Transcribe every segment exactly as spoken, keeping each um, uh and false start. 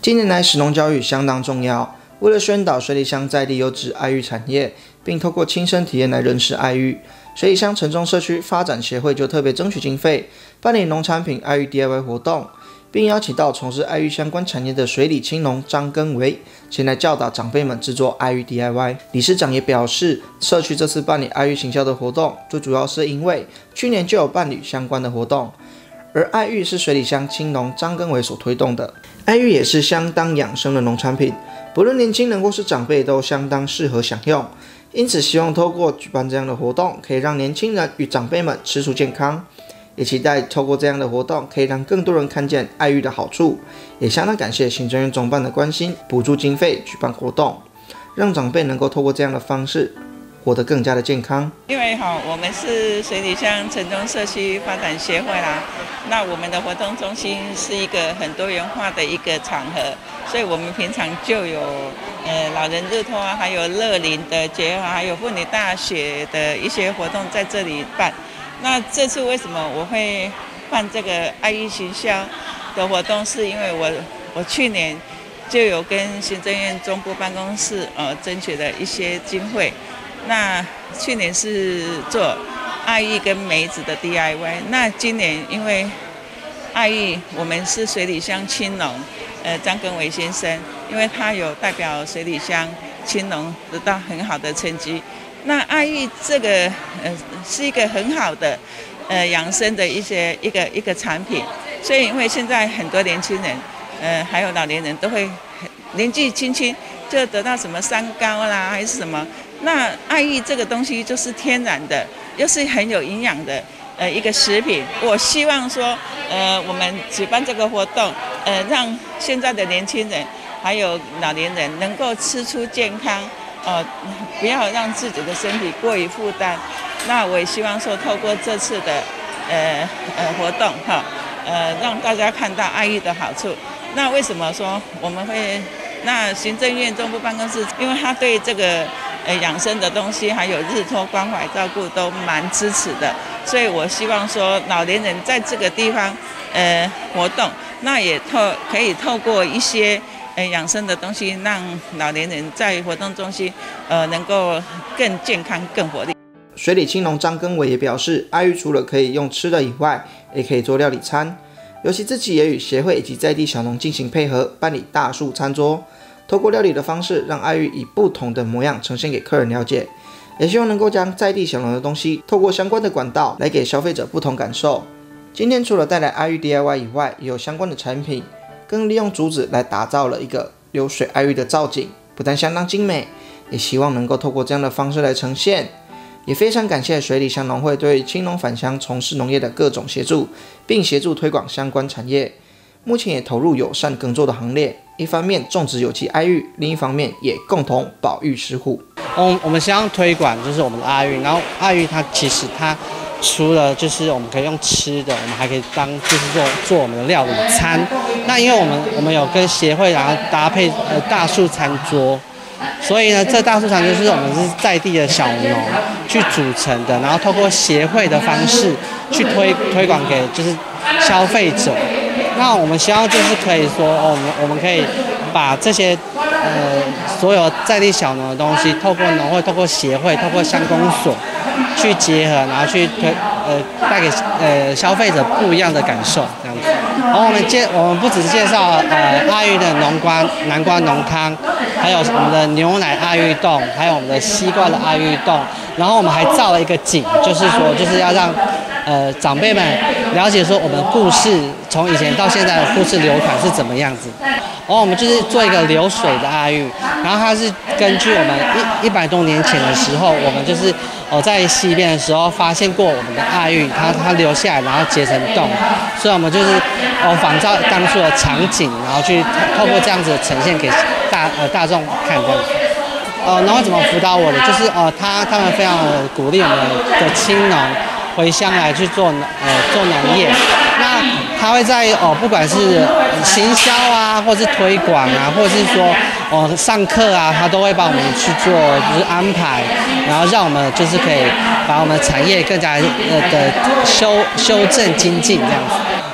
近年来，食农教育相当重要。为了宣导水里乡在地优质爱玉产业，并透过亲身体验来认识爱玉，水里乡城中社区发展协会就特别争取经费，办理农产品爱玉 D I Y 活动，并邀请到从事爱玉相关产业的水里青农张根维前来教导长辈们制作爱玉 D I Y。理事长也表示，社区这次办理爱玉行销的活动，最主要是因为去年就有办理相关的活动。而爱玉是水里乡青农张根维所推动的，爱玉也是相当养生的农产品，不论年轻人或是长辈都相当适合享用。因此，希望透过举办这样的活动，可以让年轻人与长辈们吃出健康。也期待透过这样的活动，可以让更多人看见爱玉的好处。也相当感谢行政院总办的关心，补助经费举办活动，让长辈能够透过这样的方式活得更加的健康。 因为哈，我们是水里乡城中社区发展协会啦，那我们的活动中心是一个很多元化的一个场合，所以我们平常就有呃老人日托啊，还有乐龄的结合，还有妇女大学的一些活动在这里办。那这次为什么我会办这个爱玉行销的活动，是因为我我去年就有跟行政院中部办公室呃争取了一些经费。那去年是做爱玉跟梅子的 D I Y， 那今年因为爱玉我们是水里乡青农，呃张根维先生，因为他有代表水里乡青农得到很好的成绩。那爱玉这个呃是一个很好的呃养生的一些一个一个产品，所以因为现在很多年轻人呃还有老年人都会年纪轻轻就得到什么三高啦还是什么。那爱玉这个东西就是天然的，又是很有营养的呃一个食品。我希望说，呃，我们举办这个活动，呃，让现在的年轻人还有老年人能够吃出健康，呃，不要让自己的身体过于负担。那我也希望说，透过这次的呃呃活动哈，呃，让大家看到爱玉的好处。那为什么说我们会？那行政院中部办公室，因为他对这个呃养生的东西，还有日托关怀照顾都蛮支持的，所以我希望说老年人在这个地方呃活动，那也透可以透过一些呃养生的东西，让老年人在活动中心呃能够更健康、更活力。 水里青农张根维也表示，爱玉除了可以用吃的以外，也可以做料理餐。尤其自己也与协会以及在地小农进行配合，办理大树餐桌，透过料理的方式，让爱玉以不同的模样呈现给客人了解，也希望能够将在地小农的东西，透过相关的管道来给消费者不同感受。今天除了带来爱玉 D I Y 以外，也有相关的产品，更利用竹子来打造了一个流水爱玉的造景，不但相当精美，也希望能够透过这样的方式来呈现。也非常感谢水里乡农会对青农返乡从事农业的各种协助，并协助推广相关产业。目前也投入友善耕作的行列，一方面种植有机爱玉，另一方面也共同保育石斛。 我我们希望推广就是我们的爱玉，然后爱玉它其实它除了就是我们可以用吃的，我们还可以当就是做做我们的料理餐。那因为我们我们有跟协会然后搭配呃大树餐桌。所以呢，这大树餐桌就是我们是在地的小农去组成的，然后透过协会的方式去推推广给就是消费者。那我们希望就是可以说，哦、我们我们可以把这些呃所有在地小农的东西，透过农会、透过协会、透过乡公所去结合，然后去推呃带给呃消费者不一样的感受，这样子。然后我们介我们不只是介绍呃爱玉的农瓜南瓜浓汤，还有我们的牛奶爱玉冻，还有我们的西瓜的爱玉冻。然后我们还造了一个景，就是说就是要让呃长辈们了解说我们故事从以前到现在的故事流传是怎么样子。然后我们就是做一个流水的爱玉，然后它是根据我们一一百多年前的时候，我们就是哦在西边的时候发现过我们的爱玉，它它流下来，然后结成冻，所以我们就是哦仿照当初的场景，然后去透过这样子呈现给大呃大众看这样子。呃，然后怎么辅导我的？就是呃，他他们非常的鼓励我们的青农回乡来去做呃做农业。那他会在哦、呃，不管是行销啊，或是推广啊，或者是说哦、呃、上课啊，他都会帮我们去做就是安排，然后让我们就是可以把我们产业更加呃的修修正精进这样子。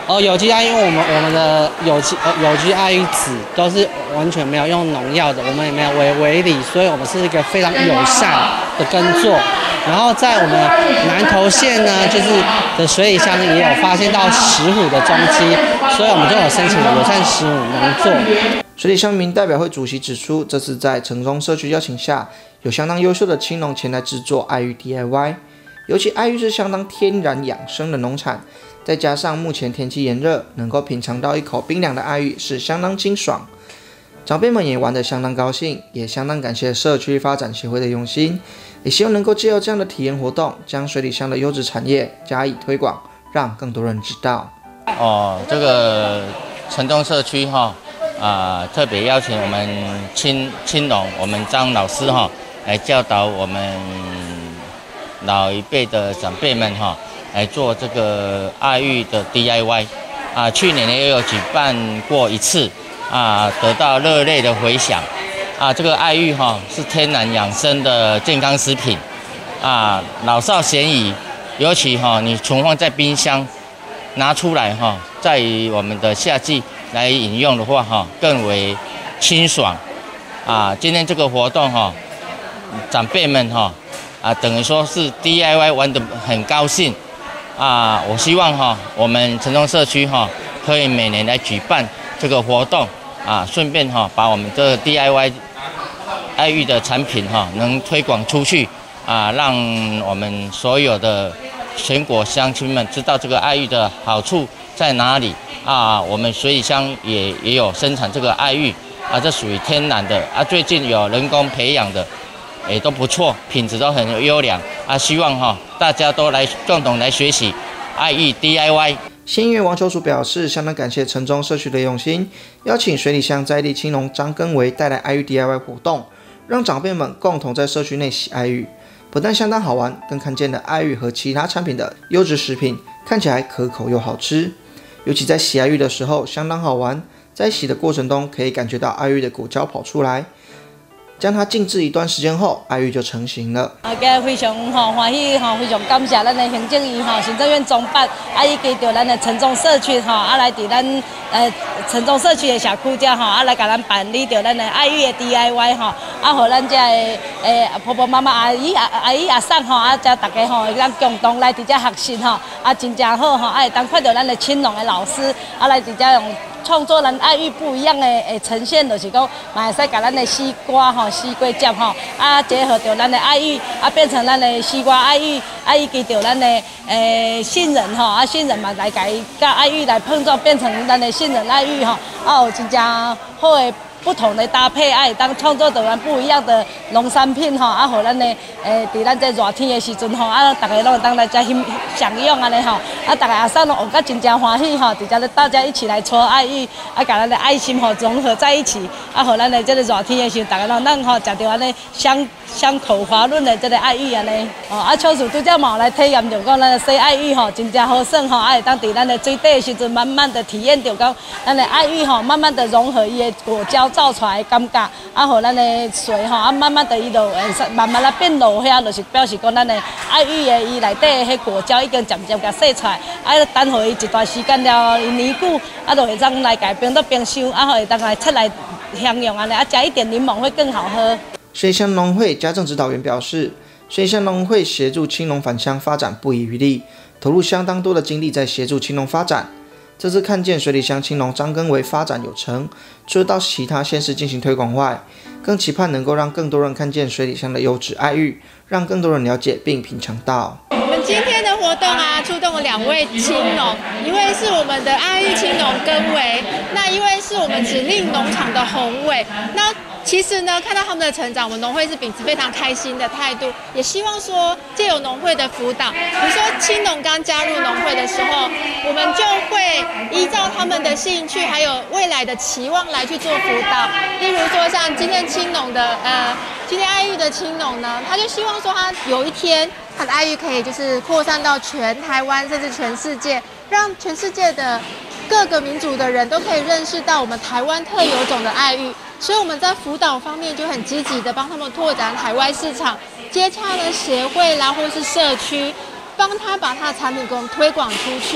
哦，有机爱玉，因为我们我们的有机呃有机爱玉籽都是完全没有用农药的，我们也没有微微理，所以我们是一个非常友善的耕作。然后在我们南投县呢，就是的水里乡也有发现到石虎的踪迹，所以我们就有申请了友善石虎农作。 水里乡民代表会主席指出，这次在城中社区邀请下，有相当优秀的青农前来制作爱玉 D I Y， 尤其爱玉是相当天然养生的农产。再加上目前天气炎热，能够品尝到一口冰凉的爱玉是相当清爽。长辈们也玩得相当高兴，也相当感谢社区发展协会的用心，也希望能够借由这样的体验活动，将水里乡的优质产业加以推广，让更多人知道。 哦，这个城中社区哈啊、呃，特别邀请我们青青农，我们张老师哈来教导我们老一辈的长辈们哈。来做这个爱玉的 D I Y 啊，去年也有举办过一次啊，得到热烈的回响啊。这个爱玉哈是天然养生的健康食品啊，老少咸宜，尤其哈你存放在冰箱，拿出来哈，在于我们的夏季来饮用的话哈，更为清爽啊。今天这个活动哈，长辈们哈啊，等于说是 D I Y 玩得很高兴。啊，我希望哈，我们城中社区哈，可以每年来举办这个活动啊，顺便哈，把我们这个 D I Y 爱玉的产品哈，能推广出去啊，让我们所有的全国乡亲们知道这个爱玉的好处在哪里啊。我们水里乡也也有生产这个爱玉啊，这属于天然的啊，最近有人工培养的。也都不错，品质都很优良啊！希望哈大家都来共同来学习爱玉 D I Y。 县议员王秋楚表示，相当感谢城中社区的用心，邀请水里乡在地青农张根维带来爱玉 D I Y 活动，让长辈们共同在社区内洗爱玉，不但相当好玩，更看见了爱玉和其他产品的优质食品，看起来可口又好吃。尤其在洗爱玉的时候相当好玩，在洗的过程中可以感觉到爱玉的果胶跑出来。将它静置一段时间后，爱玉就成型了。 大家非常吼欢喜吼，非常感谢咱的行政院吼行政院中办，啊伊基着咱的城中社区吼，啊来伫咱呃城中社区的社区遮吼，啊来甲咱办理着咱的爱玉的 D I Y 吼，啊互咱遮的诶婆婆妈妈阿姨阿阿姨阿婶吼，啊遮大家吼，咱共同来伫遮学习吼，啊真正好吼，啊会当看到咱的青农的老师，啊来伫遮用。创作咱爱玉不一样的诶呈现，就是讲，嘛会使甲咱的西瓜吼、西瓜汁吼，啊结合着咱的爱玉，啊变成咱的西瓜爱玉，啊伊基着咱的诶杏仁吼，啊杏仁嘛来甲伊甲爱玉来碰撞，变成咱的杏仁爱玉吼，啊有真正好诶。不同的搭配，爱当创作出咱不一样的农产品吼，啊，互咱的诶，伫咱这热天的时阵吼，啊，大家拢会当来遮享享用安尼吼，啊，大家阿婶拢学甲真正欢喜吼，伫遮咧大家一起来搓爱玉，啊，甲咱的爱心吼融合在一起，啊，互咱的这个热天的时候，大家拢咱吼食着安尼香香口滑润的这个爱玉安尼，哦，啊，秋树拄则嘛有来体验着讲咱的洗爱玉吼，真正好耍吼，啊，会当伫咱的水底的时阵，慢慢的体验着讲咱的爱玉吼，慢慢的融合伊的果胶。造出来的感觉，啊，互咱的水吼，啊，慢慢的伊就慢慢来变落遐，就是表示讲咱的爱玉的伊内底的迄果胶已经渐渐甲洗出来，啊，等互伊一段时间了，伊凝固，啊，就会当来改冰到冰箱，啊，会当来出来享用安尼，啊，加一点柠檬会更好喝。 水里乡农会家政指导员表示，水里乡农会协助青农返乡发展不遗余力，投入相当多的精力在协助青农发展。这次看见水里乡青农张根维发展有成，除了到其他县市进行推广外，更期盼能够让更多人看见水里乡的优质爱玉，让更多人了解并品尝到。 我们今天的活动啊，出动了两位青农，一位是我们的爱玉青农根维，那一位是我们指令农场的宏伟。那其实呢，看到他们的成长，我们农会是秉持非常开心的态度，也希望说借由农会的辅导，比如说青农刚加入农会的时候，我们就会依照他们的兴趣还有未来的期望来去做辅导。例如说像今天青农的呃，今天爱玉的青农呢，他就希望说他有一天他的爱玉可以就是扩散到全台湾甚至全世界，让全世界的各个民族的人都可以认识到我们台湾特有种的爱玉。所以我们在辅导方面就很积极的帮他们拓展海外市场，接洽了协会啦或是社区，帮他把他的产品给我们推广出去。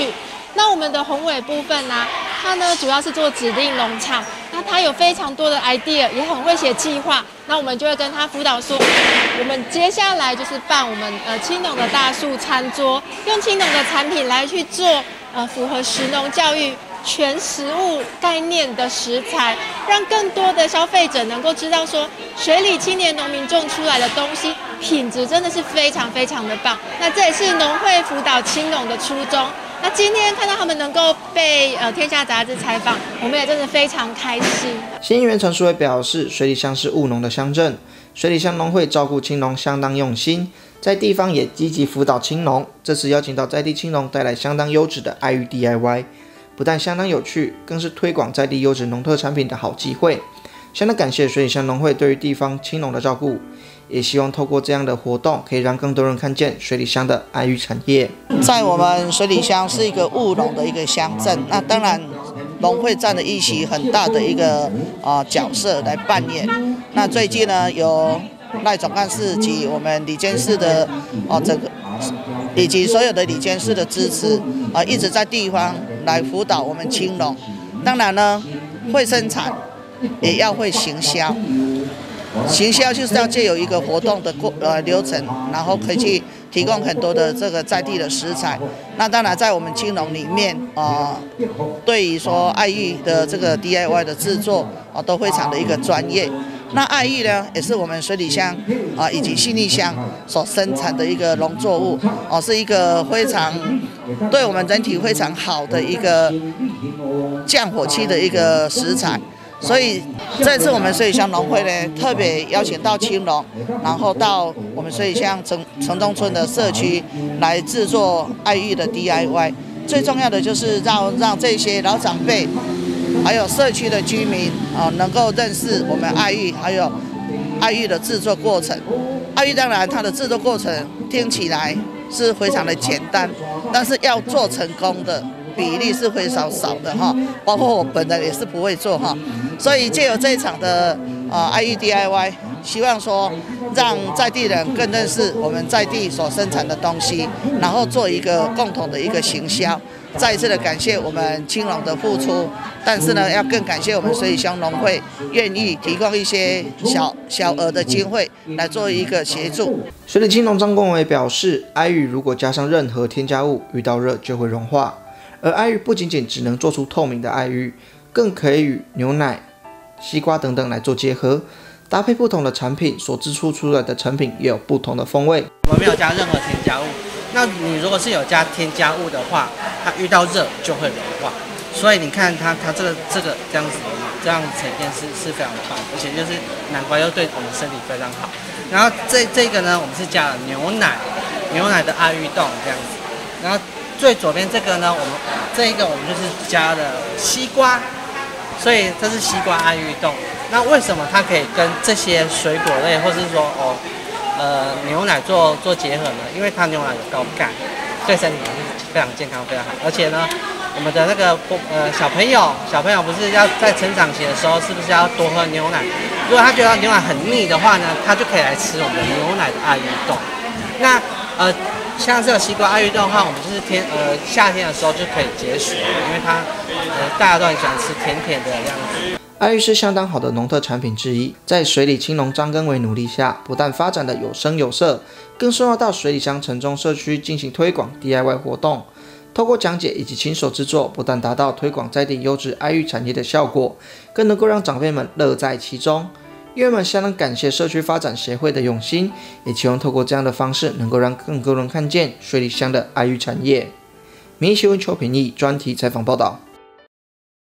那我们的宏伟部分呢、啊，它呢主要是做指定农场，那它有非常多的 idea， 也很会写计划。那我们就会跟他辅导说，我们接下来就是办我们呃青农的大树餐桌，用青农的产品来去做呃符合食农教育全食物概念的食材，让更多的消费者能够知道说，水里青年农民种出来的东西品质真的是非常非常的棒。那这也是农会辅导青农的初衷。那今天看到他们能够被呃《天下》杂志采访，我们也真的非常开心。 新议员陈淑慧表示，水里乡是务农的乡镇，水里乡农会照顾青农相当用心，在地方也积极辅导青农。这次邀请到在地青农，带来相当优质的爱玉 D I Y， 不但相当有趣，更是推广在地优质农特产品的好机会。相当感谢水里乡农会对于地方青农的照顾，也希望透过这样的活动，可以让更多人看见水里乡的爱玉产业。 在我们水里乡是一个务农的一个乡镇，那当然农会占了一席很大的一个啊、呃、角色来扮演。那最近呢，有赖总干事及我们里监事的哦整个以及所有的里监事的支持啊、呃，一直在地方来辅导我们青农。当然呢，会生产也要会行销。行销就是要借由一个活动的过呃流程，然后可以去提供很多的这个在地的食材。那当然在我们青农里面啊、呃，对于说爱玉的这个 D I Y 的制作啊、呃，都非常的一个专业。那爱玉呢，也是我们水里乡啊、呃、以及信义乡所生产的一个农作物哦、呃，是一个非常对我们人体非常好的一个降火气的一个食材。所以这次我们水里乡农会呢，特别邀请到青农，然后到我们水里乡城城中村的社区来制作爱玉的 D I Y。最重要的就是让让这些老长辈，还有社区的居民啊、呃，能够认识我们爱玉，还有爱玉的制作过程。爱玉当然它的制作过程听起来是非常的简单，但是要做成功的比例是非常少的哈，包括我本人也是不会做哈，所以借由这一场的呃爱玉 D I Y， 希望说让在地人更认识我们在地所生产的东西，然后做一个共同的一个行销。再一次的感谢我们青农的付出，但是呢，要更感谢我们水里乡农会愿意提供一些小小额的经费来做一个协助。 水里青农张公伟表示，爱玉如果加上任何添加物，遇到热就会融化。而爱玉不仅仅只能做出透明的爱玉，更可以与牛奶、西瓜等等来做结合，搭配不同的产品所制出出来的成品也有不同的风味。 我们没有加任何添加物，那你如果是有加添加物的话，它遇到热就会融化。所以你看它它这个这个这样子这样呈现是是非常棒，而且就是难怪又对我们身体非常好。然后这这个呢，我们是加了牛奶，牛奶的爱玉冻这样子，然后。最左边这个呢，我们这一个我们就是加了西瓜，所以这是西瓜爱玉冻。那为什么它可以跟这些水果类，或是说哦，呃牛奶做做结合呢？因为它牛奶有高钙，对身体是非常健康、非常好。而且呢，我们的那个呃小朋友，小朋友不是要在成长期的时候，是不是要多喝牛奶？如果他觉得牛奶很腻的话呢，他就可以来吃我们的牛奶的爱玉冻。那呃。像这个西瓜爱玉冻的话，我们就是天呃夏天的时候就可以解暑，因为它呃大家都很喜欢吃甜甜的这样子。 爱玉是相当好的农特产品之一，在水里青农张根伟努力下，不但发展的有声有色，更受邀到水里乡城中社区进行推广 D I Y 活动。透过讲解以及亲手制作，不但达到推广在地优质爱玉产业的效果，更能够让长辈们乐在其中。议员们相当感谢社区发展协会的用心，也期望透过这样的方式，能够让更多人看见水里乡的爱玉产业。民意新闻邱平义专题采访报道。